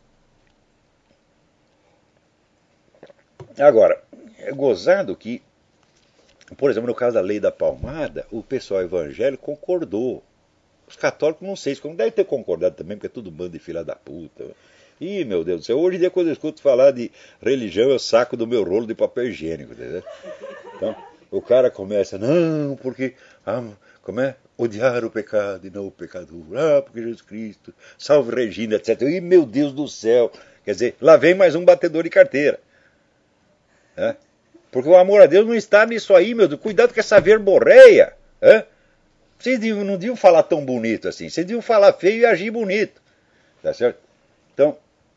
Agora, é gozado que, por exemplo, no caso da lei da palmada, o pessoal evangélico concordou. Os católicos não sei se devem ter concordado também, porque é tudo bando de filha da puta. Ih, meu Deus do céu, hoje em dia quando eu escuto falar de religião, eu saco do meu rolo de papel higiênico. Entendeu? Então, o cara começa, não, porque... Ah, como é? Odiar o pecado e não o pecador. Ah, porque Jesus Cristo, salve Regina, etcétera. E meu Deus do céu. Quer dizer, lá vem mais um batedor de carteira. É? Porque o amor a Deus não está nisso aí, meu Deus. Cuidado com essa verborreia. É? Vocês não deviam falar tão bonito assim. Vocês deviam falar feio e agir bonito. Tá certo? Então,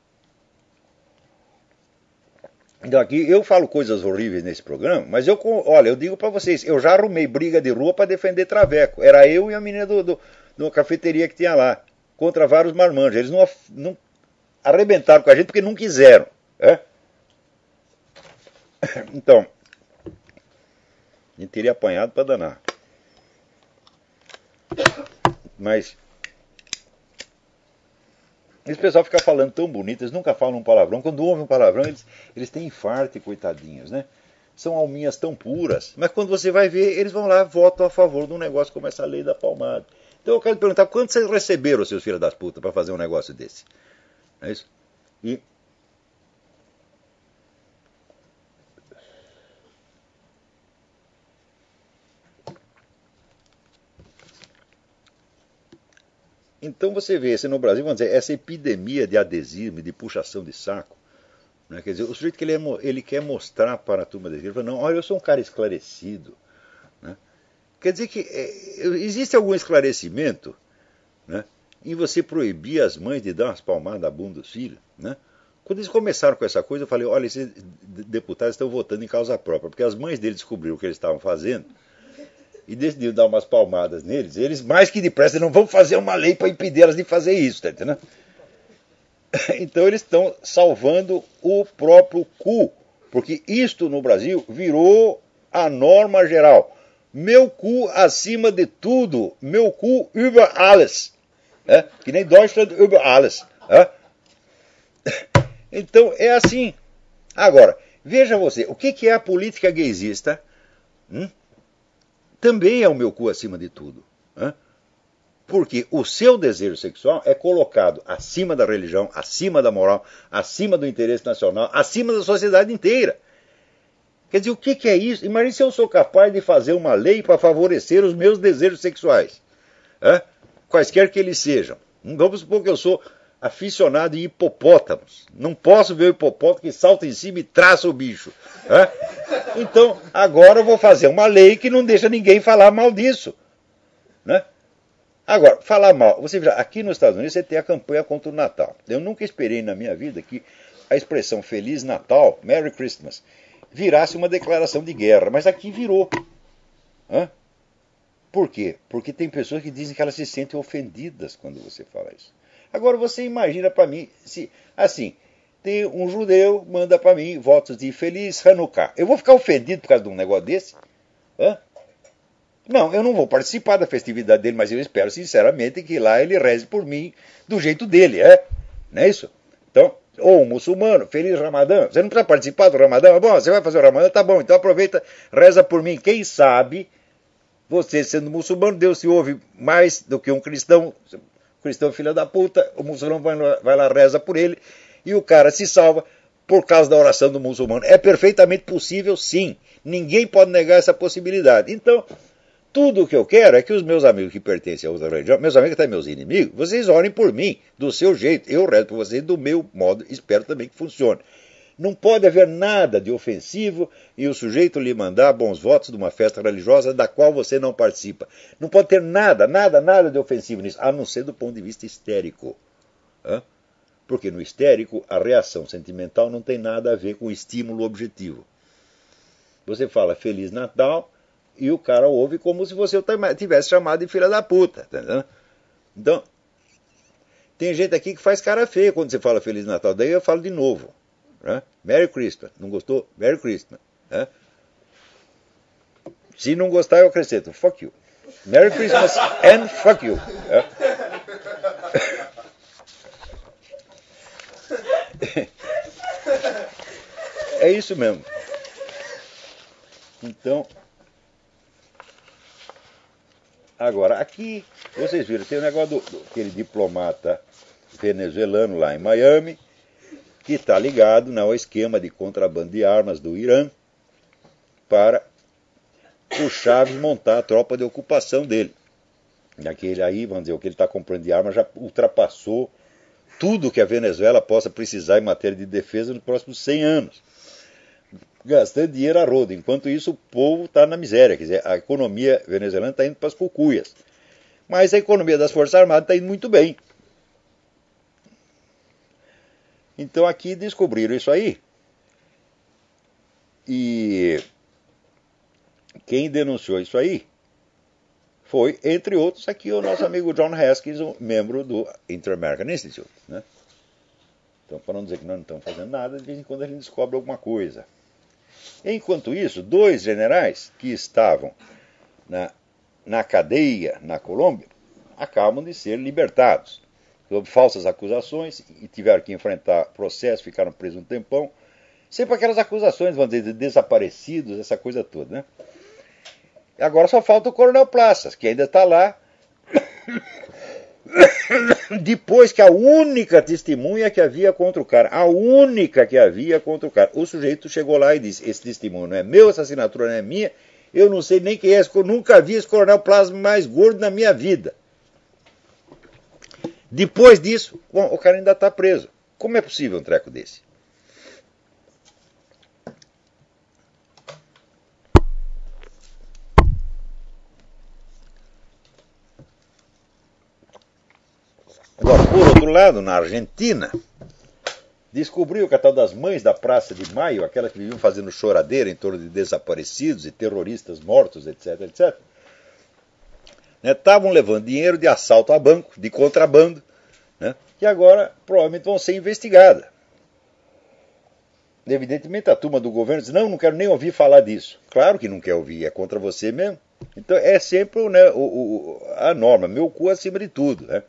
então aqui eu falo coisas horríveis nesse programa, mas eu, olha, eu digo para vocês, eu já arrumei briga de rua para defender Traveco. Era eu e a menina do, do, do cafeteria que tinha lá, contra vários marmanjos. Eles não, não arrebentaram com a gente porque não quiseram. É? Então, a gente teria apanhado para danar. Mas esse pessoal fica falando tão bonito, eles nunca falam um palavrão. Quando ouvem um palavrão, eles, eles têm infarto, coitadinhos, né? São alminhas tão puras. Mas quando você vai ver, eles vão lá, votam a favor de um negócio como essa lei da palmada. Então eu quero perguntar, quanto vocês receberam, seus filhos das putas, para fazer um negócio desse? É isso? E... Então você vê, se no Brasil, vamos dizer, essa epidemia de adesismo, de puxação de saco, né? Quer dizer, o sujeito que ele, é, ele quer mostrar para a turma dele, ele fala, não, olha, eu sou um cara esclarecido. Né? Quer dizer que é, existe algum esclarecimento, né, em você proibir as mães de dar umas palmadas na bunda dos filhos, né? Quando eles começaram com essa coisa, eu falei, olha, esses deputados estão votando em causa própria, porque as mães deles descobriram o que eles estavam fazendo e decidiram dar umas palmadas neles. Eles, mais que depressa, não vão fazer uma lei para impedir elas de fazer isso, tá entendendo? Então eles estão salvando o próprio cu, porque isto no Brasil virou a norma geral. Meu cu acima de tudo, meu cu über alles. É? Que nem Deutschland über alles. É? Então é assim. Agora, veja você, o que é a política gaysista? Hum? Também é o meu cu acima de tudo. É? Porque o seu desejo sexual é colocado acima da religião, acima da moral, acima do interesse nacional, acima da sociedade inteira. Quer dizer, o que é isso? Imagine se eu sou capaz de fazer uma lei para favorecer os meus desejos sexuais. É? Quaisquer que eles sejam. Vamos supor que eu sou aficionado em hipopótamos. Não posso ver o hipopótamo que salta em cima e traça o bicho. É? Então, agora eu vou fazer uma lei que não deixa ninguém falar mal disso. Né? Agora, falar mal. Você veja, aqui nos Estados Unidos você tem a campanha contra o Natal. Eu nunca esperei na minha vida que a expressão Feliz Natal, Merry Christmas, virasse uma declaração de guerra. Mas aqui virou. Hã? Por quê? Porque tem pessoas que dizem que elas se sentem ofendidas quando você fala isso. Agora você imagina para mim, se assim, tem um judeu, manda para mim votos de Feliz Hanukkah. Eu vou ficar ofendido por causa de um negócio desse? Hã? Não, eu não vou participar da festividade dele, mas eu espero sinceramente que lá ele reze por mim do jeito dele, é? Não é isso? Então, ou um muçulmano, Feliz Ramadã. Você não precisa participar do Ramadã? Bom, você vai fazer o Ramadã? Tá bom, então aproveita, reza por mim. Quem sabe, você sendo muçulmano, Deus se ouve mais do que um cristão. O cristão é filho da puta, o muçulmano vai lá, vai lá, reza por ele, e o cara se salva por causa da oração do muçulmano. É perfeitamente possível, sim. Ninguém pode negar essa possibilidade. Então, tudo o que eu quero é que os meus amigos que pertencem a outra religião, meus amigos até meus inimigos, vocês orem por mim, do seu jeito. Eu rezo por vocês do meu modo, espero também que funcione. Não pode haver nada de ofensivo e o sujeito lhe mandar bons votos de uma festa religiosa da qual você não participa. Não pode ter nada, nada, nada de ofensivo nisso, a não ser do ponto de vista histérico. Hã? Porque no histérico, a reação sentimental não tem nada a ver com o estímulo objetivo. Você fala Feliz Natal e o cara ouve como se você tivesse chamado de filha da puta. Tá entendendo? Então, tem gente aqui que faz cara feia quando você fala Feliz Natal. Daí eu falo de novo. Né? Merry Christmas. Não gostou? Merry Christmas. Né? Se não gostar, eu acrescento. Fuck you. Merry Christmas and fuck you. É isso mesmo. Então, agora, aqui, vocês viram, tem o negócio do, do aquele diplomata venezuelano lá em Miami, que está ligado, né, ao esquema de contrabando de armas do Irã para o Chaves montar a tropa de ocupação dele. Aquele aí, vamos dizer, o que ele está comprando de armas já ultrapassou tudo que a Venezuela possa precisar em matéria de defesa nos próximos cem anos. Gastando dinheiro a rodo. Enquanto isso, o povo está na miséria. Quer dizer, a economia venezuelana está indo para as cucuias. Mas a economia das Forças Armadas está indo muito bem. Então aqui descobriram isso aí. E quem denunciou isso aí foi, entre outros, aqui o nosso amigo John Haskins, um membro do Inter-American Institute. Né? Então, para não dizer que nós não estamos fazendo nada, de vez em quando a gente descobre alguma coisa. Enquanto isso, dois generais que estavam na, na cadeia na Colômbia acabam de ser libertados sob falsas acusações e tiveram que enfrentar processo, ficaram presos um tempão. Sempre aquelas acusações, vamos dizer, de desaparecidos, essa coisa toda, né? Agora só falta o Coronel Plaças, que ainda está lá, depois que a única testemunha que havia contra o cara, a única que havia contra o cara, o sujeito chegou lá e disse, esse testemunho não é meu, essa assinatura não é minha, eu não sei nem quem é esse, eu nunca vi esse Coronel Plaças mais gordo na minha vida. Depois disso, bom, o cara ainda está preso. Como é possível um treco desse? Agora, por outro lado, na Argentina, descobriu que a tal das mães da Praça de Maio, aquelas que viviam fazendo choradeira em torno de desaparecidos e terroristas mortos, etc, etc, estavam, né, levando dinheiro de assalto a banco, de contrabando, né, que agora provavelmente vão ser investigadas. Evidentemente a turma do governo diz, não, não quero nem ouvir falar disso. Claro que não quer ouvir, é contra você mesmo. Então é sempre, né, o, o, a norma, meu cu acima de tudo, né?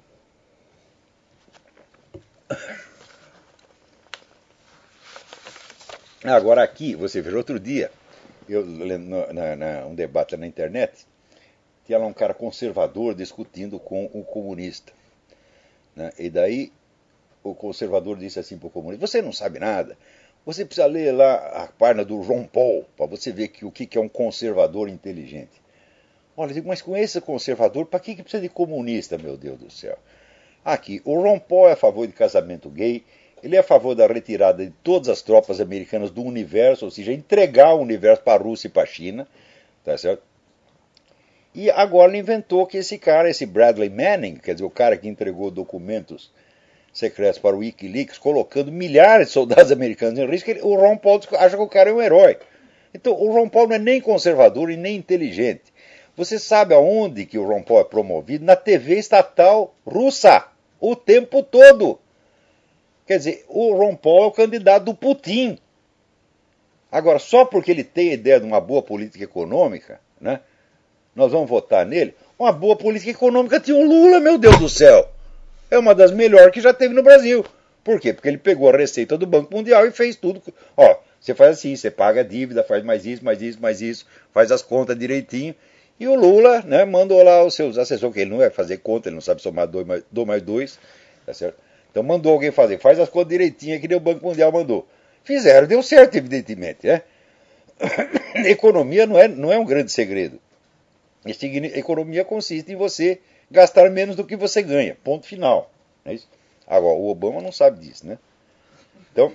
Agora aqui, você veja, outro dia, eu lendo na, na, um debate na internet, tinha lá um cara conservador discutindo com o comunista, né? E daí o conservador disse assim para o comunista, você não sabe nada, você precisa ler lá a página do Ron Paul, para você ver que, o que é um conservador inteligente. Olha, eu digo, mas com esse conservador, para que, que precisa de comunista, meu Deus do céu? Aqui, o Ron Paul é a favor de casamento gay, ele é a favor da retirada de todas as tropas americanas do universo, ou seja, entregar o universo para a Rússia e para a China, tá certo? E agora ele inventou que esse cara, esse Bradley Manning, quer dizer, o cara que entregou documentos secretos para o Wikileaks, colocando milhares de soldados americanos em risco, ele, o Ron Paul acha que o cara é um herói. Então, o Ron Paul não é nem conservador e nem inteligente. Você sabe aonde que o Ron Paul é promovido? Na T V estatal russa, o tempo todo. Quer dizer, o Ron Paul é o candidato do Putin. Agora, só porque ele tem a ideia de uma boa política econômica, né, nós vamos votar nele. Uma boa política econômica tinha o Lula, meu Deus do céu. É uma das melhores que já teve no Brasil. Por quê? Porque ele pegou a receita do Banco Mundial e fez tudo. Ó, você faz assim, você paga a dívida, faz mais isso, mais isso, mais isso, faz as contas direitinho. E o Lula, né, mandou lá os seus assessores, que ele não vai fazer conta, ele não sabe somar dois mais dois, mais dois, tá certo? Então mandou alguém fazer, faz as contas direitinho, que nem o Banco Mundial mandou. Fizeram, deu certo, evidentemente, né? Economia não é, não é um grande segredo. Economia consiste em você gastar menos do que você ganha, ponto final. Não é isso? Agora, o Obama não sabe disso, né? Então,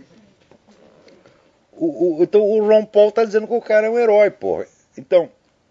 o, o, então, o Ron Paul está dizendo que o cara é um herói, porra. Então,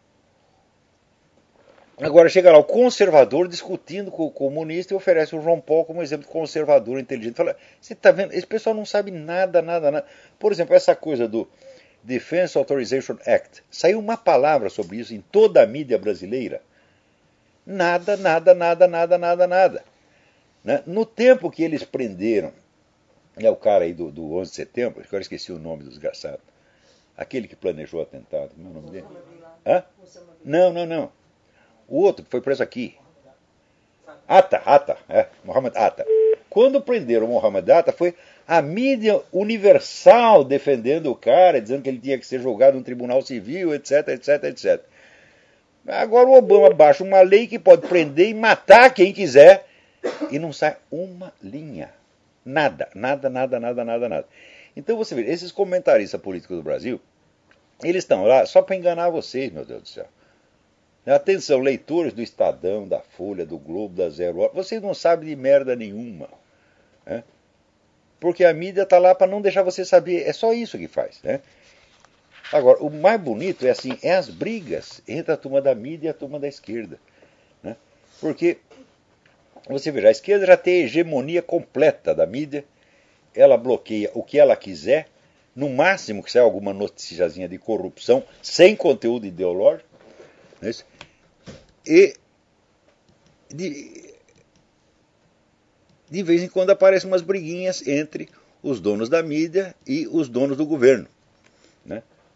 agora chega lá o conservador discutindo com o comunista e oferece o Ron Paul como exemplo de conservador inteligente. Fala, você está vendo? Esse pessoal não sabe nada, nada, nada. Por exemplo, essa coisa do Defense Authorization Act. Saiu uma palavra sobre isso em toda a mídia brasileira. Nada, nada, nada, nada, nada, nada. Né? No tempo que eles prenderam, é o cara aí do, do onze de setembro, agora esqueci o nome do desgraçado, aquele que planejou o atentado, como é o nome dele? Hã? Não, não, não. O outro que foi preso aqui. Atta, Atta, é, Mohamed Atta. Quando prenderam o Mohamed Atta, foi a mídia universal defendendo o cara, dizendo que ele tinha que ser julgado num tribunal civil, etc, etc, etc. Agora o Obama baixa uma lei que pode prender e matar quem quiser e não sai uma linha. Nada, nada, nada, nada, nada, nada. Então você vê, esses comentaristas políticos do Brasil, eles estão lá só para enganar vocês, meu Deus do céu. Atenção, leitores do Estadão, da Folha, do Globo, da Zero Hora, vocês não sabem de merda nenhuma. Né? Porque a mídia está lá para não deixar você saber, é só isso que faz. Né? Agora, o mais bonito é assim, é as brigas entre a turma da mídia e a turma da esquerda. Né? Porque, você veja, a esquerda já tem a hegemonia completa da mídia, ela bloqueia o que ela quiser, no máximo que sai alguma noticiazinha de corrupção, sem conteúdo ideológico, né? E de, de vez em quando aparecem umas briguinhas entre os donos da mídia e os donos do governo. Né?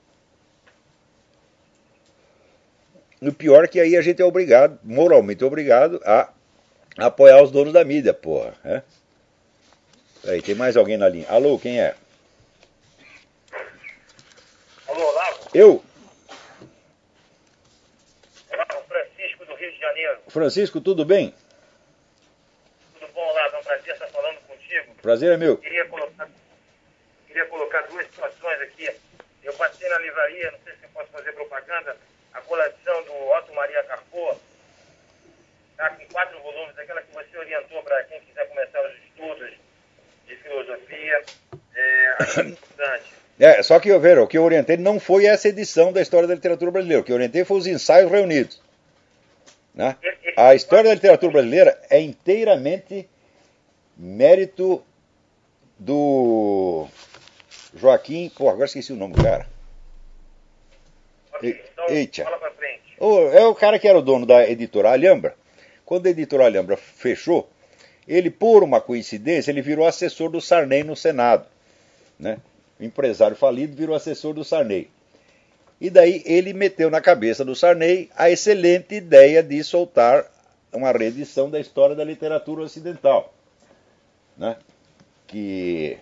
E o pior é que aí a gente é obrigado, moralmente obrigado, a apoiar os donos da mídia, porra. Né? Peraí, tem mais alguém na linha. Alô, quem é? Alô, Olavo? Eu? Francisco, do Rio de Janeiro. Francisco, tudo bem? Tudo bom, Olavo? É um prazer estar falando contigo. Prazer é meu. Queria colocar, queria colocar duas situações aqui. Eu passei na livraria, não sei se eu posso fazer propaganda, a coleção do Otto Maria Carpo, tá com em quatro volumes, aquela que você orientou para quem quiser começar os estudos de filosofia. É, acho importante. É, só que, ver, o que eu orientei não foi essa edição da História da Literatura Brasileira. O que eu orientei foi os ensaios reunidos. Né? A História da Literatura Brasileira é inteiramente mérito do Joaquim... Pô, agora esqueci o nome do cara. Ok, então Eita. fala pra frente. O, é o cara que era o dono da editora Alhambra. Quando a editora Alhambra fechou, ele, por uma coincidência, ele virou assessor do Sarney no Senado. Né? O empresário falido virou assessor do Sarney. E daí ele meteu na cabeça do Sarney a excelente ideia de soltar uma reedição da História da Literatura Ocidental. Né? Que...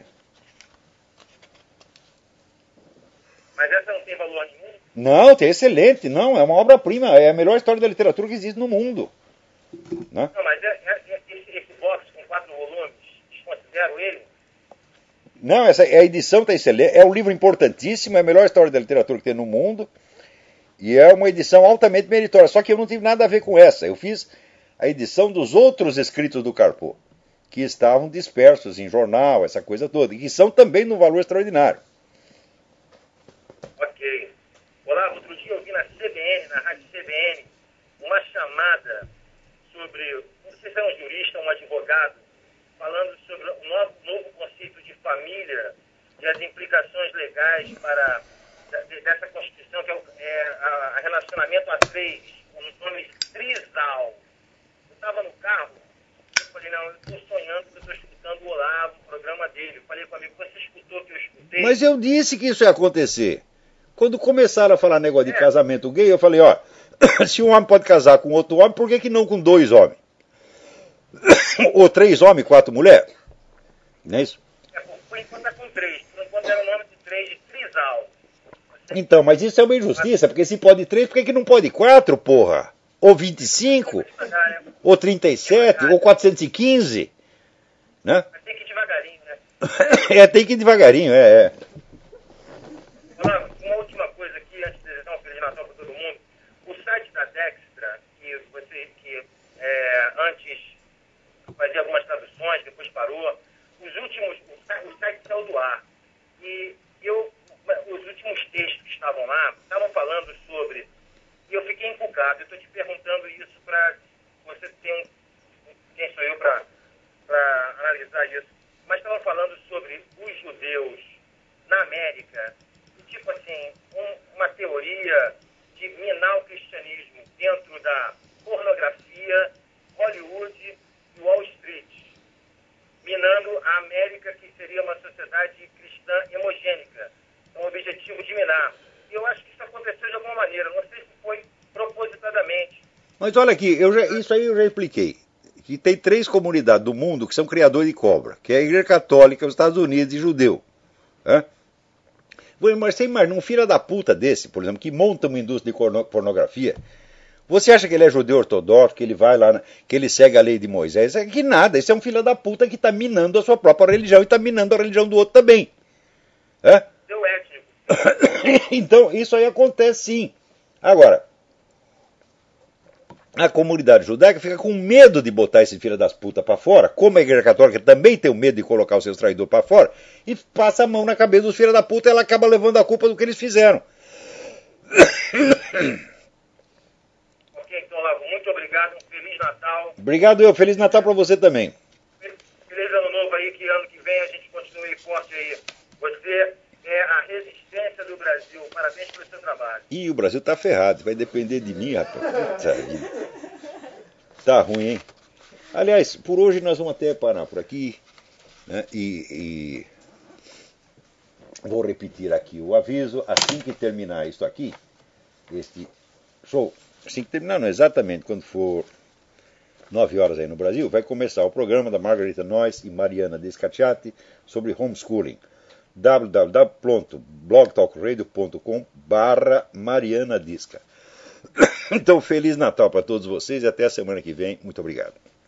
Mas essa não tem valor nenhum? Não, tem excelente. Não, é uma obra-prima. É a melhor história da literatura que existe no mundo. Né? Não, mas é, é, é, esse, esse box com quatro volumes, desconsidero ele? Não, essa, a edição está excelente. É um livro importantíssimo, é a melhor história da literatura que tem no mundo. E é uma edição altamente meritória. Só que eu não tive nada a ver com essa. Eu fiz a edição dos outros escritos do Carpo, que estavam dispersos em jornal, essa coisa toda, e que são também no valor extraordinário. Ok. Olá, outro dia eu vi na C B N, na rádio C B N, uma chamada sobre, não sei se é um jurista, um advogado, falando sobre o novo, novo conceito de família e as implicações legais para dessa Constituição, que é, o, é a, a relacionamento a três, com o nome trisal. Eu estava no carro, eu falei, não, eu estou sonhando que eu estou escutando o Olavo, o programa dele. Eu falei com o amigo, você escutou o que eu escutei? Mas eu disse que isso ia acontecer. Quando começaram a falar negócio de é. casamento gay, eu falei, ó, se um homem pode casar com outro homem, por que, que não com dois homens? Ou três homens, quatro mulheres? Não é isso? É, por enquanto é com três. Por enquanto era o nome de três, de trisal. Então, mas isso é uma injustiça, porque se pode três, por que, que não pode quatro, porra? Ou vinte e cinco? Ou trinta e sete? Ou quatrocentos e quinze? Né? Mas tem que ir devagarinho, né? É, tem que ir devagarinho, é, é. Olá, uma última coisa aqui, antes de desejar um Feliz Natal para todo mundo. O site da Dextra, que você que é, antes fazia algumas traduções, depois parou, os últimos, o site saiu do ar. E eu, os últimos textos que estavam lá, estavam falando sobre, e eu fiquei encucado. Eu estou te perguntando isso para você ter um, quem sou eu para analisar isso. Mas estavam falando sobre os judeus na América, tipo assim, um, uma teoria de minar o cristianismo dentro da pornografia, Hollywood e Wall Street, minando a América, que seria uma sociedade cristã hemogênica, um objetivo de minar. E eu acho que isso aconteceu de alguma maneira, não sei se foi propositadamente. Mas olha aqui, eu já, isso aí eu já expliquei, que tem três comunidades do mundo que são criadores de cobra, que é a Igreja Católica, os Estados Unidos e judeu. Né? Mas você imagina um filho da puta desse, por exemplo, que monta uma indústria de pornografia. Você acha que ele é judeu ortodoxo, que ele vai lá, que ele segue a lei de Moisés? É que nada, esse é um filho da puta que está minando a sua própria religião e está minando a religião do outro também. É? Deu étnico. Então, isso aí acontece sim. Agora, a comunidade judaica fica com medo de botar esse filho das putas para fora, como a Igreja Católica também tem o medo de colocar os seus traidores para fora, e passa a mão na cabeça dos filhos da puta e ela acaba levando a culpa do que eles fizeram. Ok, então, Olavo, muito obrigado, um Feliz Natal. Obrigado eu, Feliz Natal para você também. Feliz Ano Novo aí, que ano que vem a gente continue forte aí. Você é a resistência do Brasil, parabéns pelo seu trabalho. Ih, o Brasil tá ferrado, vai depender de mim, rapaz. Puta vida. Tá ruim, hein? Aliás, por hoje nós vamos até parar por aqui, né? E, e vou repetir aqui o aviso, assim que terminar isso aqui, este show, assim que terminar, não, exatamente quando for nove horas aí no Brasil, vai começar o programa da Margarita Noyes e Mariana Descacciati sobre homeschooling. w w w ponto blog talk radio ponto com barra Mariana Disca. Então, Feliz Natal para todos vocês e até a semana que vem. Muito obrigado.